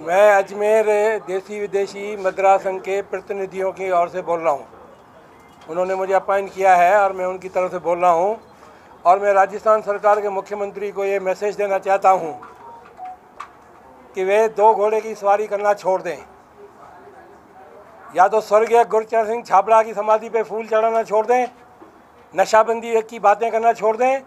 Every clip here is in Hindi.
मैं अजमेर देसी विदेशी मदिरा संघ के प्रतिनिधियों की ओर से बोल रहा हूँ। उन्होंने मुझे अपॉइंट किया है और मैं उनकी तरफ से बोल रहा हूँ। और मैं राजस्थान सरकार के मुख्यमंत्री को ये मैसेज देना चाहता हूँ कि वे दो घोड़े की सवारी करना छोड़ दें। या तो स्वर्गीय गुरचरण सिंह छाबड़ा की समाधि पे फूल चढ़ाना छोड़ दें, नशाबंदी की बातें करना छोड़ दें,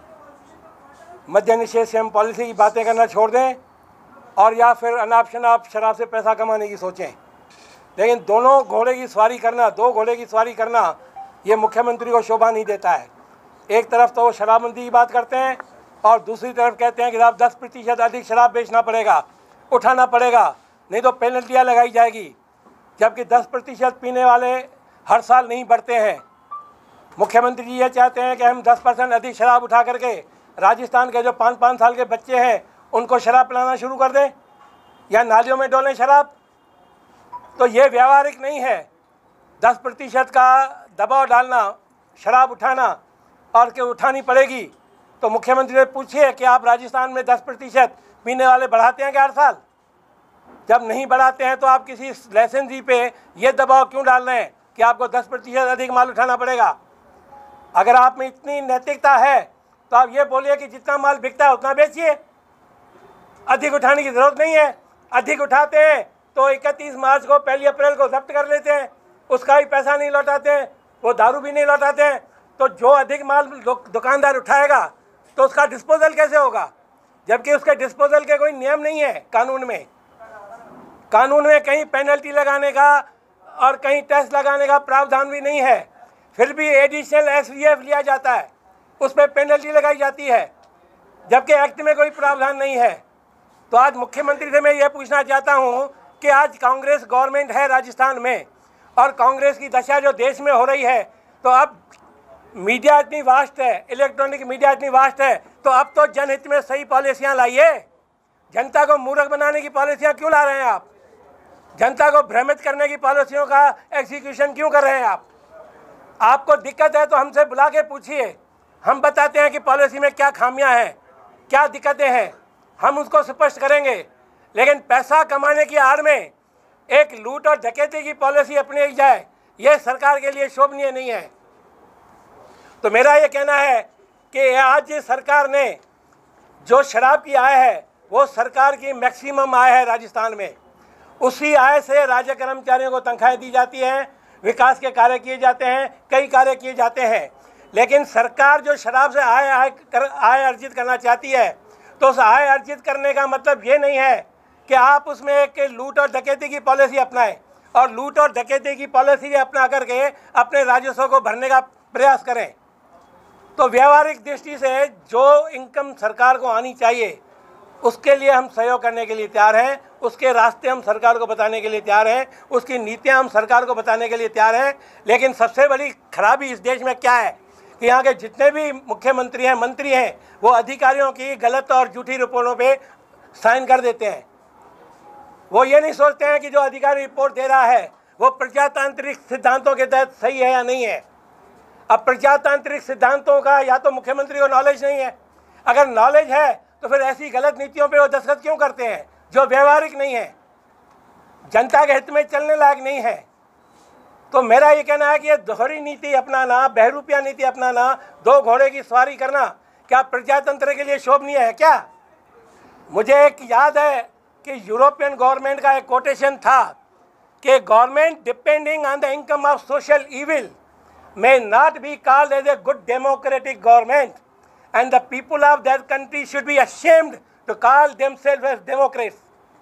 मद्य निषेध से पॉलिसी की बातें करना छोड़ दें, और या फिर अनाप शनाप शराब से पैसा कमाने की सोचें। लेकिन दो घोड़े की सवारी करना ये मुख्यमंत्री को शोभा नहीं देता है। एक तरफ तो वो शराबबंदी की बात करते हैं और दूसरी तरफ कहते हैं कि आप 10% अधिक शराब बेचना पड़ेगा, उठाना पड़ेगा, नहीं तो पेनल्टियाँ लगाई जाएगी। जबकि 10% पीने वाले हर साल नहीं बढ़ते हैं। मुख्यमंत्री जी ये चाहते हैं कि हम 10% अधिक शराब उठा करके राजस्थान के जो 5-5 साल के बच्चे हैं उनको शराब पिलाना शुरू कर दें या नालियों में डोलें शराब। तो ये व्यवहारिक नहीं है। 10% का दबाव डालना, शराब उठाना और कि उठानी पड़ेगी। तो मुख्यमंत्री से पूछिए कि आप राजस्थान में 10% पीने वाले बढ़ाते हैं क्या हर साल? जब नहीं बढ़ाते हैं तो आप किसी लाइसेंसी पे ये दबाव क्यों डाल रहे हैं कि आपको 10% अधिक माल उठाना पड़ेगा? अगर आप में इतनी नैतिकता है तो आप ये बोलिए कि जितना माल बिकता है उतना बेचिए, अधिक उठाने की ज़रूरत नहीं है। अधिक उठाते हैं तो 31 मार्च को 1 अप्रैल को जब्त कर लेते हैं, उसका भी पैसा नहीं लौटाते हैं, वो दारू भी नहीं लौटाते हैं। तो जो अधिक माल दुकानदार उठाएगा तो उसका डिस्पोजल कैसे होगा? जबकि उसके डिस्पोजल के कोई नियम नहीं है कानून में कहीं पेनल्टी लगाने का और कहीं टैक्स लगाने का प्रावधान भी नहीं है। फिर भी एडिशनल SVF लिया जाता है, उस पर पेनल्टी लगाई जाती है, जबकि एक्ट में कोई प्रावधान नहीं है। तो आज मुख्यमंत्री से मैं ये पूछना चाहता हूँ कि आज कांग्रेस गवर्नमेंट है राजस्थान में और कांग्रेस की दशा जो देश में हो रही है, तो अब मीडिया इतनी वास्ट है, इलेक्ट्रॉनिक मीडिया इतनी वास्ट है, तो अब तो जनहित में सही पॉलिसियाँ लाइए। जनता को मूर्ख बनाने की पॉलिसियाँ क्यों ला रहे हैं आप? जनता को भ्रमित करने की पॉलिसियों का एग्जीक्यूशन क्यों कर रहे हैं आप? आपको दिक्कत है तो हमसे बुला के पूछिए, हम बताते हैं कि पॉलिसी में क्या खामियां हैं, क्या दिक्कतें हैं, हम उसको स्पष्ट करेंगे। लेकिन पैसा कमाने की आड़ में एक लूट और डकैती की पॉलिसी अपनाई जाए, ये सरकार के लिए शोभनीय नहीं है। तो मेरा ये कहना है कि आज सरकार ने जो शराब की आय है वो सरकार की मैक्सिमम आय है राजस्थान में। उसी आय से राज्य कर्मचारियों को तनख्वाहें दी जाती हैं, विकास के कार्य किए जाते हैं, कई कार्य किए जाते हैं। लेकिन सरकार जो शराब से आय अर्जित करना चाहती है, तो उस आय अर्जित करने का मतलब ये नहीं है कि आप उसमें एक लूट और डकैती की पॉलिसी अपनाएं और लूट और डकैती की पॉलिसी अपना करके अपने राजस्व को भरने का प्रयास करें। तो व्यवहारिक दृष्टि से जो इनकम सरकार को आनी चाहिए उसके लिए हम सहयोग करने के लिए तैयार हैं, उसके रास्ते हम सरकार को बताने के लिए तैयार हैं, उसकी नीतियां हम सरकार को बताने के लिए तैयार हैं। लेकिन सबसे बड़ी खराबी इस देश में क्या है कि यहाँ के जितने भी मुख्यमंत्री हैं, मंत्री हैं, वो अधिकारियों की गलत और झूठी रिपोर्टों पे साइन कर देते हैं। वो ये नहीं सोचते हैं कि जो अधिकारी रिपोर्ट दे रहा है वो प्रजातांत्रिक सिद्धांतों के तहत सही है या नहीं है। अब प्रजातांत्रिक सिद्धांतों का या तो मुख्यमंत्री को नॉलेज नहीं है, अगर नॉलेज है तो फिर ऐसी गलत नीतियों पे वो दस्तखत क्यों करते हैं जो व्यवहारिक नहीं है, जनता के हित में चलने लायक नहीं है। तो मेरा ये कहना है कि ये दोहरी नीति अपनाना, बहरूपिया नीति अपनाना, दो घोड़े की सवारी करना क्या प्रजातंत्र के लिए शोभनीय है क्या? मुझे एक याद है कि यूरोपियन गवर्नमेंट का एक कोटेशन था कि government depending on the income of social evil may not be called as a good democratic government and the people of that country should be ashamed to call themselves as democrats।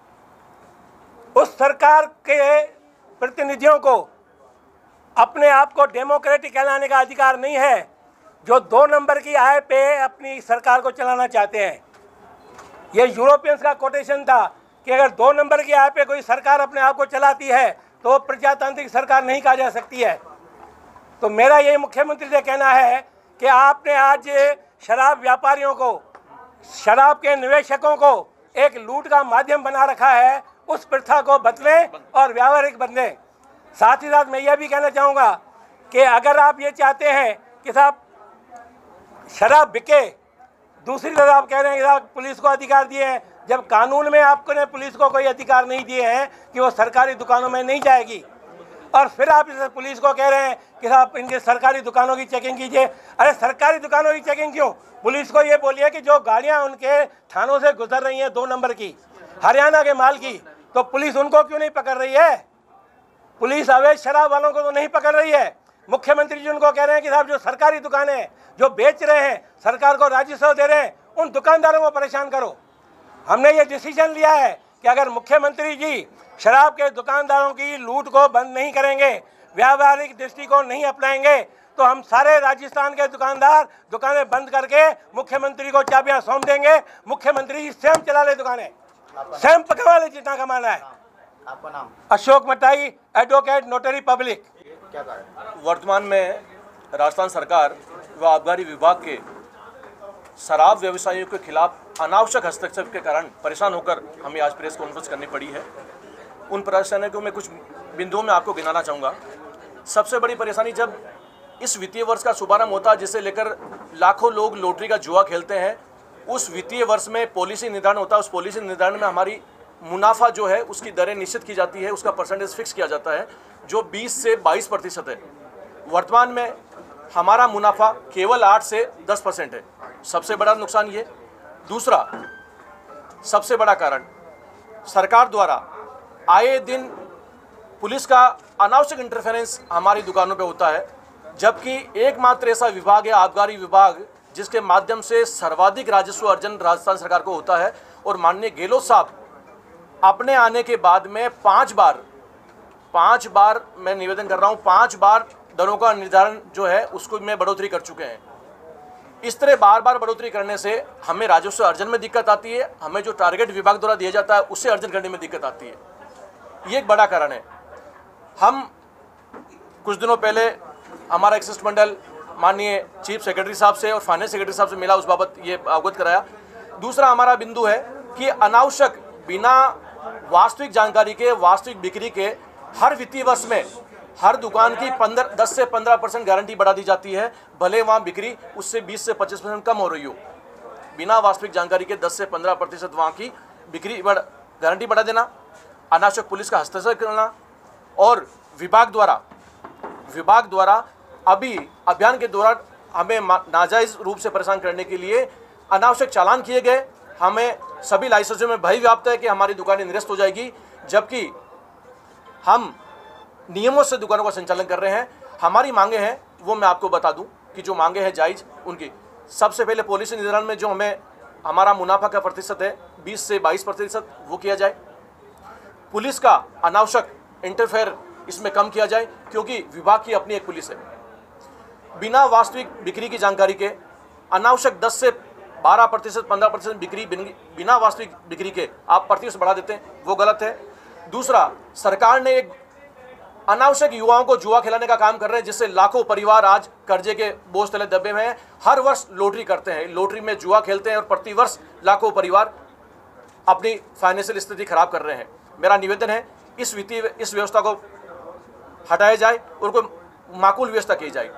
उस सरकार के प्रतिनिधियों को अपने आप को डेमोक्रेटिक कहलाने का अधिकार नहीं है जो 2 नंबर की आय पे अपनी सरकार को चलाना चाहते हैं। ये यूरोपियंस का कोटेशन था कि अगर 2 नंबर की आय पे कोई सरकार अपने आप को चलाती है तो प्रजातांत्रिक सरकार नहीं कहा जा सकती है। तो मेरा ये मुख्यमंत्री से कहना है कि आपने आज शराब व्यापारियों को, शराब के निवेशकों को एक लूट का माध्यम बना रखा है, उस प्रथा को बदलें और व्यावहारिक बदलें। साथ ही साथ मैं यह भी कहना चाहूँगा कि अगर आप ये चाहते हैं कि साहब शराब बिके, दूसरी तरफ आप कह रहे हैं कि साहब पुलिस को अधिकार दिए हैं जब कानून में आपको ने पुलिस को कोई अधिकार नहीं दिए हैं कि वो सरकारी दुकानों में नहीं जाएगी, और फिर आप इस पुलिस को कह रहे हैं कि आप इनके सरकारी दुकानों की चेकिंग कीजिए। अरे सरकारी दुकानों की चेकिंग क्यों? पुलिस को ये बोलिए कि जो गाड़ियां उनके थानों से गुजर रही हैं 2 नंबर की, हरियाणा के माल की, तो पुलिस उनको क्यों नहीं पकड़ रही है? पुलिस अवैध शराब वालों को तो नहीं पकड़ रही है। मुख्यमंत्री जी उनको कह रहे हैं कि साहब जो सरकारी दुकानें हैं, जो बेच रहे हैं, सरकार को राजस्व दे रहे हैं, उन दुकानदारों को परेशान करो। हमने ये डिसीजन लिया है कि अगर मुख्यमंत्री जी शराब के दुकानदारों की लूट को बंद नहीं करेंगे, व्यावहारिक दृष्टिकोण नहीं अपनाएंगे, तो हम सारे राजस्थान के दुकानदार दुकानें बंद करके मुख्यमंत्री को चाबियां सौंप देंगे। मुख्यमंत्री जी स्वयं चला ले दुकानें, स्वयं पकवा ले जितना कमाना है। आपका नाम? Ashok Matai, advocate, notary public. क्या कारण? वर्तमान में राजस्थान सरकार व आबकारी विभाग के शराब व्यवसायियों के खिलाफ अनावश्यक हस्तक्षेप के कारण परेशान होकर हमें आज प्रेस कॉन्फ्रेंस करनी पड़ी है। उन परेशानियों को मैं कुछ बिंदुओं में आपको गिनाना चाहूँगा। सबसे बड़ी परेशानी जब इस वित्तीय वर्ष का शुभारंभ होता है, जिसे लेकर लाखों लोग लॉटरी का जुआ खेलते हैं, उस वित्तीय वर्ष में पॉलिसी निर्धारण होता है। उस पॉलिसी निर्धारण में हमारी मुनाफा जो है उसकी दरें निश्चित की जाती है, उसका परसेंटेज फिक्स किया जाता है जो 20 से 22% है। वर्तमान में हमारा मुनाफा केवल 8 से 10% है। सबसे बड़ा नुकसान ये। दूसरा सबसे बड़ा कारण, सरकार द्वारा आए दिन पुलिस का अनावश्यक इंटरफेरेंस हमारी दुकानों पे होता है, जबकि एकमात्र ऐसा विभाग है आबकारी विभाग जिसके माध्यम से सर्वाधिक राजस्व अर्जन राजस्थान सरकार को होता है। और माननीय गहलोत साहब अपने आने के बाद में 5 बार मैं निवेदन कर रहा हूँ, 5 बार दरों का निर्धारण जो है उसको में बढ़ोतरी कर चुके हैं। इस तरह बार बार बढ़ोतरी करने से हमें राजस्व अर्जन में दिक्कत आती है, हमें जो टारगेट विभाग द्वारा दिया जाता है उससे अर्जन करने में दिक्कत आती है। ये एक बड़ा कारण है। हम कुछ दिनों पहले हमारा एक शिष्टमंडल माननीय चीफ सेक्रेटरी साहब से और फाइनेंस सेक्रेटरी साहब से मिला, उस बाबत ये अवगत कराया। दूसरा हमारा बिंदु है कि अनावश्यक बिना वास्तविक जानकारी के, वास्तविक बिक्री के हर वित्तीय वर्ष में हर दुकान की 10 से 15% गारंटी बढ़ा दी जाती है, भले वहाँ बिक्री उससे 20 से 25% कम हो रही हो। बिना वास्तविक जानकारी के 10 से 15% वहाँ की बिक्री गारंटी बढ़ा देना, अनावश्यक पुलिस का हस्तक्षेप करना, और विभाग द्वारा अभी अभियान के दौरान हमें नाजायज़ रूप से परेशान करने के लिए अनावश्यक चालान किए गए। हमें सभी लाइसेंसों में भय व्याप्त है कि हमारी दुकानें निरस्त हो जाएगी, जबकि हम नियमों से दुकानों का संचालन कर रहे हैं। हमारी मांगे हैं वो मैं आपको बता दूं कि जो मांगे हैं जायज़ उनकी। सबसे पहले पॉलिसी निर्धारण में जो हमारा मुनाफा का प्रतिशत है 20 से 22% वो किया जाए। पुलिस का अनावश्यक इंटरफेयर इसमें कम किया जाए, क्योंकि विभाग की अपनी एक पुलिस है। बिना वास्तविक बिक्री की जानकारी के अनावश्यक 10 से 12%, 15% बिक्री बिना वास्तविक बिक्री के आप प्रतिशत बढ़ा देते हैं, वो गलत है। दूसरा, सरकार ने एक अनावश्यक युवाओं को जुआ खिलाने का काम कर रहे हैं, जिससे लाखों परिवार आज कर्जे के बोझ तले दबे हुए हैं। हर वर्ष लॉटरी करते हैं, लॉटरी में जुआ खेलते हैं और प्रतिवर्ष लाखों परिवार अपनी फाइनेंशियल स्थिति खराब कर रहे हैं। मेरा निवेदन है इस व्यवस्था को हटाया जाए और कोई माकूल व्यवस्था की जाए।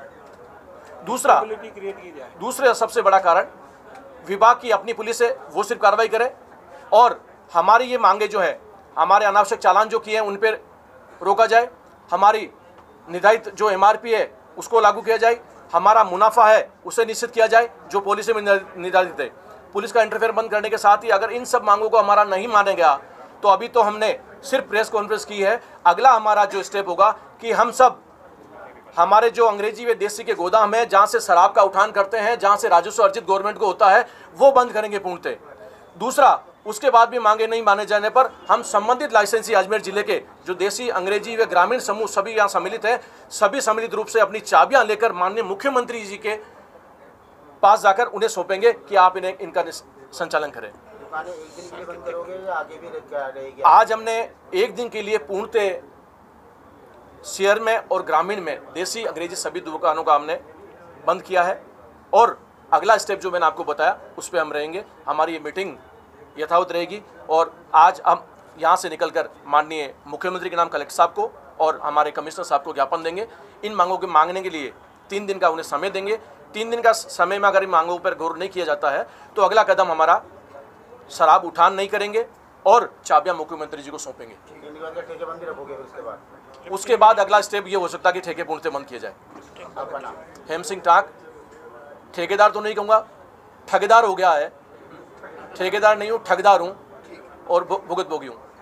दूसरा सबसे बड़ा कारण, विभाग की अपनी पुलिस है, वो सिर्फ कार्रवाई करे, और हमारी ये मांगे जो है, हमारे अनावश्यक चालान जो किए हैं उन पर रोका जाए, हमारी निर्धारित जो MRP है उसको लागू किया जाए, हमारा मुनाफा है उसे निश्चित किया जाए जो पॉलिसी में निर्धारित है। पुलिस का इंटरफेयर बंद करने के साथ ही अगर इन सब मांगों को हमारा नहीं माना गया तो अभी तो हमने सिर्फ प्रेस कॉन्फ्रेंस की है, अगला हमारा जो स्टेप होगा कि हम सब हमारे जो अंग्रेजी व देसी के गोदाम है जहाँ से शराब का उठान करते हैं, जहाँ से राजस्व अर्जित गवर्नमेंट को होता है, वो बंद करेंगे पूर्णतः। दूसरा, उसके बाद भी मांगे नहीं माने जाने पर हम संबंधित लाइसेंसी अजमेर जिले के जो देसी, अंग्रेजी व ग्रामीण समूह सभी यहाँ सम्मिलित है, सभी सम्मिलित रूप से अपनी चाबियां लेकर माननीय मुख्यमंत्री जी के पास जाकर उन्हें सौंपेंगे कि आप इनका संचालन करें। दुकानें एक दिन के लिए बंद करोगे या आगे भी रहेगी? आज हमने एक दिन के लिए पूर्णतः शहर में और ग्रामीण में देसी, अंग्रेजी सभी दुकानों का हमने बंद किया है, और अगला स्टेप जो मैंने आपको बताया उस पर हम रहेंगे। हमारी ये मीटिंग यथावत रहेगी, और आज हम यहाँ से निकलकर माननीय मुख्यमंत्री के नाम कलेक्टर साहब को और हमारे कमिश्नर साहब को ज्ञापन देंगे। इन मांगों के मांगने के लिए 3 दिन का उन्हें समय देंगे। 3 दिन का समय में अगर इन मांगों पर गौर नहीं किया जाता है तो अगला कदम हमारा शराब उठान नहीं करेंगे और चाबियां मुख्यमंत्री जी को सौंपेंगे। ठेकेबंदी रखोगे फिर उसके बाद अगला स्टेप ये हो सकता है कि ठेके पूर्णतः बंद किए जाए। आपका नाम? हेम सिंह टाक, ठेकेदार तो नहीं कहूँगा, ठगदार हो गया है। ठेकेदार नहीं हूँ, ठगदार हूँ और भुगत भोगी हूँ।